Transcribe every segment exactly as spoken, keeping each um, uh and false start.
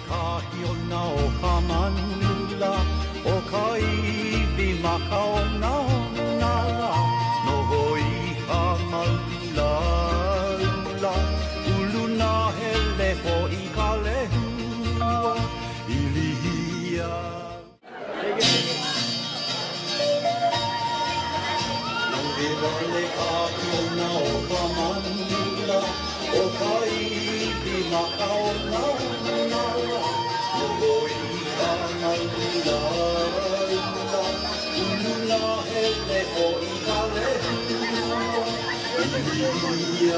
kahiona o ka manula o ka iwi makaona onala no hoi ka malula uluna hele ho i ka lehua ilihia no he wale kahiona o ka manula o ka iwi makaona onala no hoi ka malula uluna hele ho i ka lehua ilihia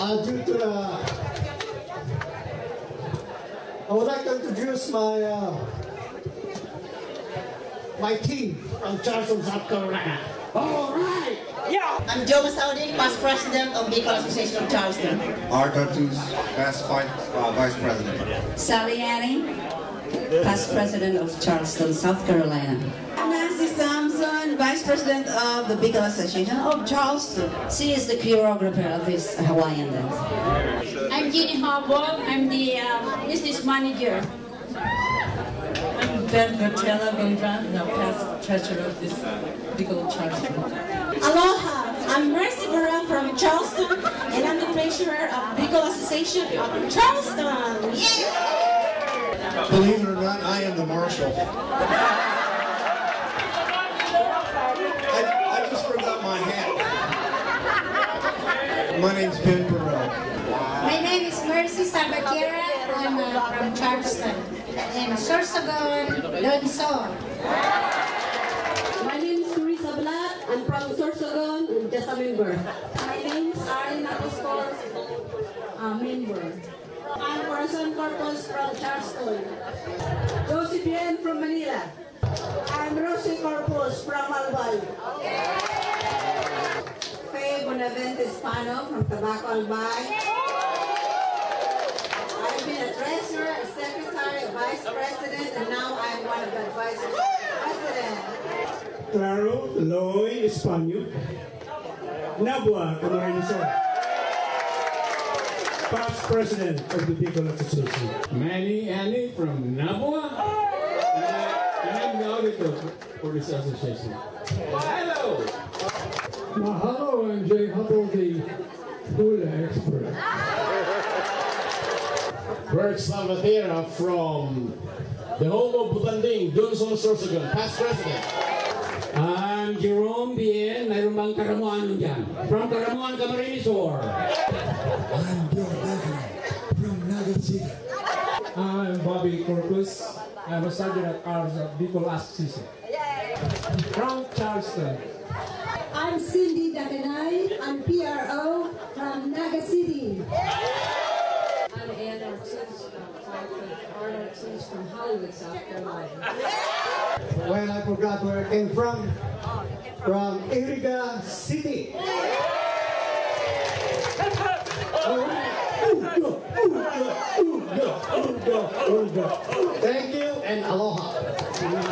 Uh, due to the, I would like to introduce my uh, my team from Charleston, South Carolina. All right. Yeah. I'm Joe Masaudi, past president of Bicol Association of Charleston. Art Artus, past uh, vice president. Sally Annie, past president of Charleston, South Carolina. Nancy Sampson, vice president of the Bicol Association of Charleston. She is the choreographer of this Hawaiian dance. I'm Jeannie Harbaugh. I'm the um, business manager. I'm Ben Bertella Gondran, the past treasurer of this Bicol Charleston. Aloha, I'm Mercy Vera from Charleston, and I'm the treasurer of Bicol Association of Charleston. Yeah! Believe it or not, I am the marshal. I, I just forgot my hat. My name's Ben Burrell. My name is Mercy Sabakira. I'm uh, from Charleston. I'm Sorsogon Donson. My name is Teresa Blatt. I'm from Sorsogon, and just a member. My name is Arina Apostol, a member. I'm Corazon Corpus from Charleston. Josie Bien from Manila. I'm Rosie Corpus from Albay. Faye Bonavente Hispano from Tabaco Albay. I've been a treasurer, a secretary, a vice president, and now I'm one of the advisors of the president. Claro Loy Espanol. Nabua Camarines. Past president of the Bicol Association. Manny Annie from Nabua. And, I, and I'm the auditor for this association. Hello! Mahalo, I'm Jay Hubble, the hula expert. Bert Salvatierra from the home of Butanding, Johnson Sorsogon, past president. I'm Jerome Bien, mayroon bang Karamuan dyan? From Karamuan, Camarines Sur. I'm Bill Beckner from Nugget City. I'm Bobby Corpus. I'm a sergeant at arms of Bicol Association. From Charleston. I'm Cindy Dakanay. I'm P R O from Naga City. I'm Ann Ortiz, Art Ortiz from Hollywood, South Carolina. Well, I forgot where I came from. From Iriga City. All right. Thank you and aloha.